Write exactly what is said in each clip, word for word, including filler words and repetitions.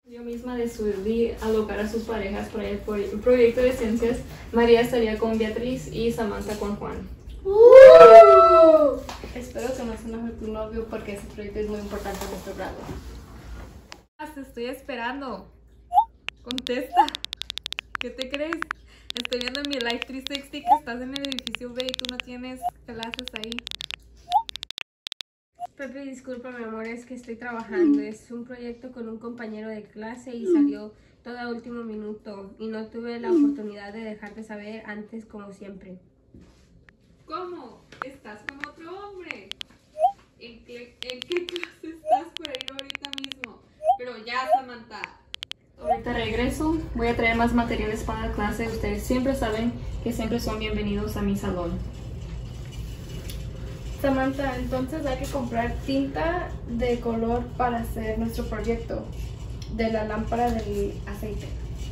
Yo misma decidí alocar a sus parejas para el proyecto de ciencias. María estaría con Beatriz y Samantha con Juan. Uh. Espero que no se enoje tu novio porque ese proyecto es muy importante en nuestro grado. Te estoy esperando. Contesta. ¿Qué te crees? Estoy viendo en mi Live trescientos sesenta que estás en el edificio B y tú no tienes clases ahí. Pepe, disculpa mi amor, es que estoy trabajando. Es un proyecto con un compañero de clase y salió todo a último minuto y no tuve la oportunidad de dejarte saber antes como siempre. ¿Cómo? ¿Estás con otro hombre? ¿En qué, en qué clase estás por ahí ahorita mismo? Pero ya, Samantha. Ahorita regreso, voy a traer más materiales para la clase. Ustedes siempre saben que siempre son bienvenidos a mi salón. Samantha, entonces hay que comprar tinta de color para hacer nuestro proyecto de la lámpara del aceite.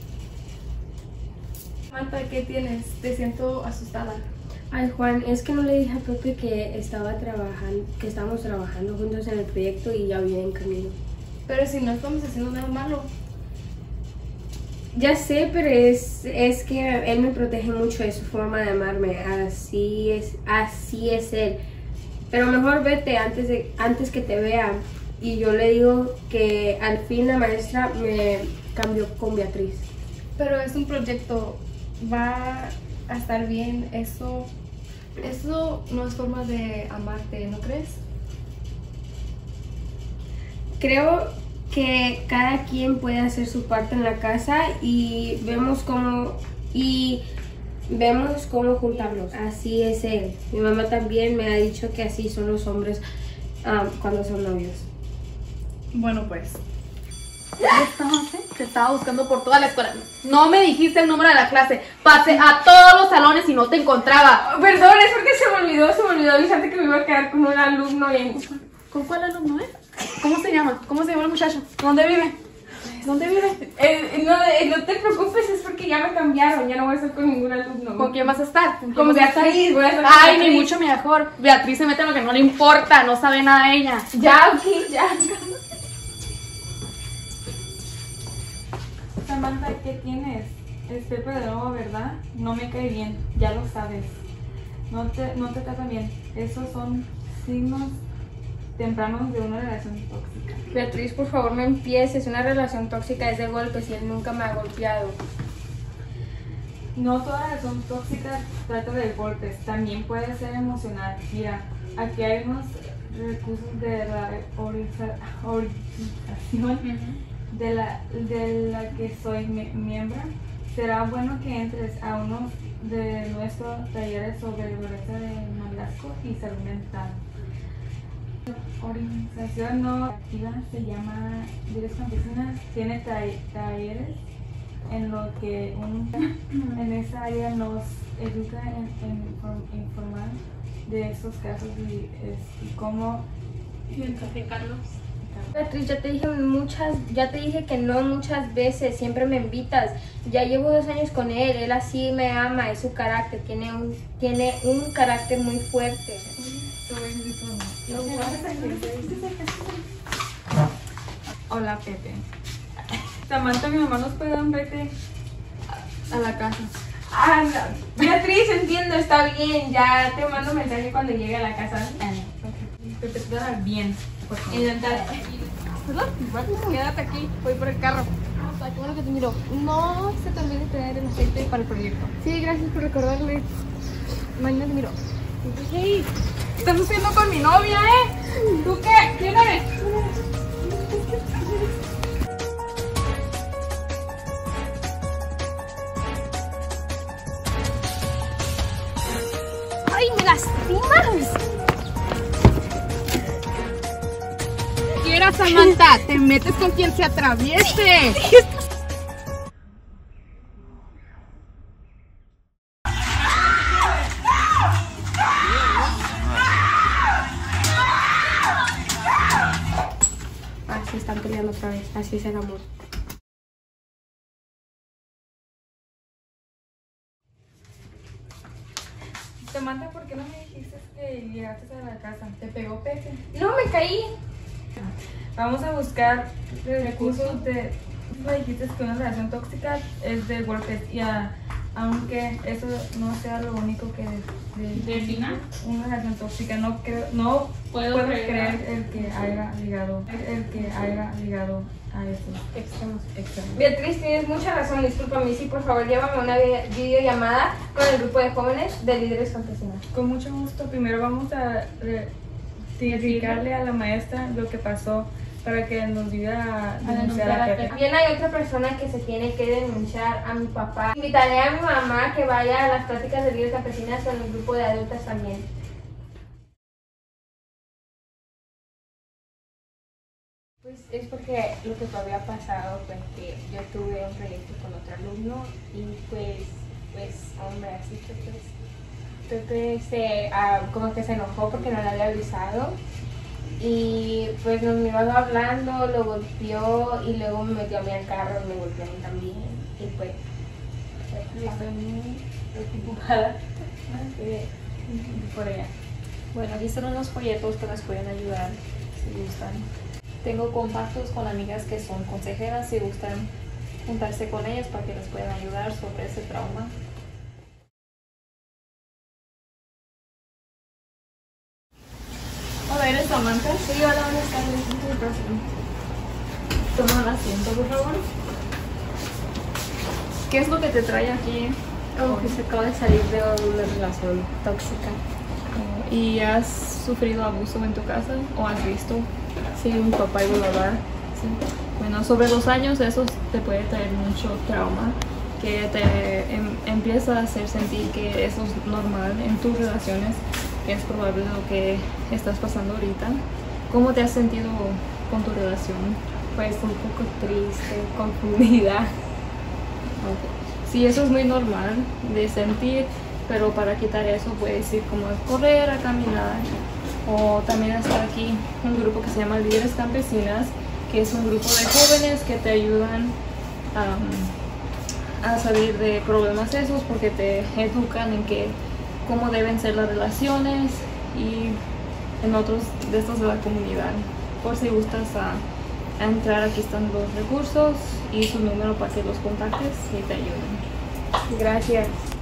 Samantha, ¿qué tienes? Te siento asustada. Ay Juan, es que no le dije a Pepe que estaba trabajando, que estábamos trabajando juntos en el proyecto y ya viene en camino. Pero si no estamos haciendo nada malo. Ya sé, pero es, es que él me protege mucho, es su forma de amarme, así es, así es él. Pero mejor vete antes, de, antes que te vea. Y yo le digo que al fin la maestra me cambió con Beatriz. Pero es un proyecto, va a estar bien, eso, eso no es forma de amarte, ¿no crees? Creo que cada quien puede hacer su parte en la casa y vemos cómo y vemos cómo juntarlos. Así es él. Mi mamá también me ha dicho que así son los hombres um, cuando son novios. Bueno, pues. ¿Dónde estabas, eh? Te estaba buscando por toda la escuela. No me dijiste el número de la clase. Pasé a todos los salones y no te encontraba. Perdón, es porque se me olvidó, se me olvidó avisarte que me iba a quedar con un alumno y... ¿Con cuál alumno, eh? ¿Cómo se llama? ¿Cómo se llama el muchacho? ¿Dónde vive? ¿Dónde vive? Eh, no, eh, no te preocupes, es porque ya me cambiaron, ya no voy a estar con ningún alumno. ¿Con quién vas a estar? ¿Con Como Beatriz, voy a estar con Ay, Beatriz. ni mucho mejor. Beatriz se mete en lo que no le importa, no sabe nada de ella. Ya, ok, ya. Samantha, ¿qué tienes? Es Pepe de nuevo, ¿verdad? No me cae bien, ya lo sabes. No te, no te trata bien. Esos son signos tempranos de una relación tóxica. Beatriz, por favor, no empieces. Una relación tóxica es de golpes y él nunca me ha golpeado. No toda relación tóxica trata de golpes, también puede ser emocional. Mira, aquí hay unos recursos de la organización uh-huh. de, la, de la que soy miembro. Será bueno que entres a uno de nuestros talleres sobre violencia de noviazgo y salud mental. La organización no activa se llama Líderes Campesinas, tiene talleres en lo que un, en esa área nos educa en, en informar de esos casos y, es, y cómo identificarlos. Beatriz, ya te dije muchas, ya te dije que no muchas veces, siempre me invitas. Ya llevo dos años con él, él así me ama, es su carácter, tiene un, tiene un carácter muy fuerte. Hola, Pepe. Samantha, mi mamá nos puede dar un vete a, a la casa. Ah, no. Beatriz, entiendo, está bien, ya te mando un mensaje cuando llegue a la casa. Pepe, te va bien. Intentar. Quédate aquí, voy por el carro. Ay, qué bueno que te miro. No se te olvide traer el aceite para el proyecto. Sí, gracias por recordarle. Mañana te miro. Hey, estás haciendo con mi novia, ¿eh? ¿Tú qué? ¿Quién eres? ¡Ay, me lastimas! Quieras, Samantha, te metes con quien se atraviese. Así están peleando otra vez, así es el amor. Samantha, ¿por qué no me dijiste que llegaste a la casa? ¿Te pegó Pepe? No, me caí. Vamos a buscar recursos de Dijiste que una relación tóxica es de golpes y a, aunque eso no sea lo único que defina una relación tóxica, no creo, no puedo, puedo creer, creer el que haya ligado, el que haya ligado a eso. Extremos. Extremo. Beatriz, tienes mucha razón, discúlpame, sí, por favor, llévame una vi- videollamada con el grupo de jóvenes de líderes campesinos. Con mucho gusto. Primero vamos a re- explicarle a la maestra lo que pasó para que nos diga a denunciar a Pepe. También hay otra persona que se tiene que denunciar a mi papá. Invitaré a mi mamá que vaya a las prácticas de líderes campesinas con el grupo de adultas también. Pues es porque lo que había pasado fue que yo tuve un proyecto con otro alumno y pues, pues, hombre, así que pues, Pepe se, ah, como que se enojó porque no le había avisado y pues nos miró hablando, lo golpeó y luego me metió a mí al carro y me golpeó a mí también y pues, pues estoy muy preocupada por ella. Bueno, aquí están unos folletos que les pueden ayudar si gustan. Tengo contactos con amigas que son consejeras si gustan juntarse con ellas para que les puedan ayudar sobre ese trauma. Hola, ¿eres Samantha? Sí, hola, buenas tardes. Toma un asiento, por favor. ¿Qué es lo que te trae aquí? Como que se acaba de salir de una relación tóxica. ¿Y has sufrido abuso en tu casa o has visto? Sí, mi papá y mi mamá. Sí. Bueno, sobre los años eso te puede traer mucho trauma, que te em, empieza a hacer sentir que eso es normal en tus relaciones, que es probable lo que estás pasando ahorita. ¿Cómo te has sentido con tu relación? Pues un poco triste, confundida. Sí, eso es muy normal de sentir, pero para quitar eso puedes ir como a correr, a caminar, o también está aquí un grupo que se llama Líderes Campesinas, que es un grupo de jóvenes que te ayudan um, a salir de problemas esos porque te educan en que cómo deben ser las relaciones y en otros de estos de la comunidad. Por si gustas a, a entrar, aquí están los recursos y su número para que los contactes y te ayuden. Gracias.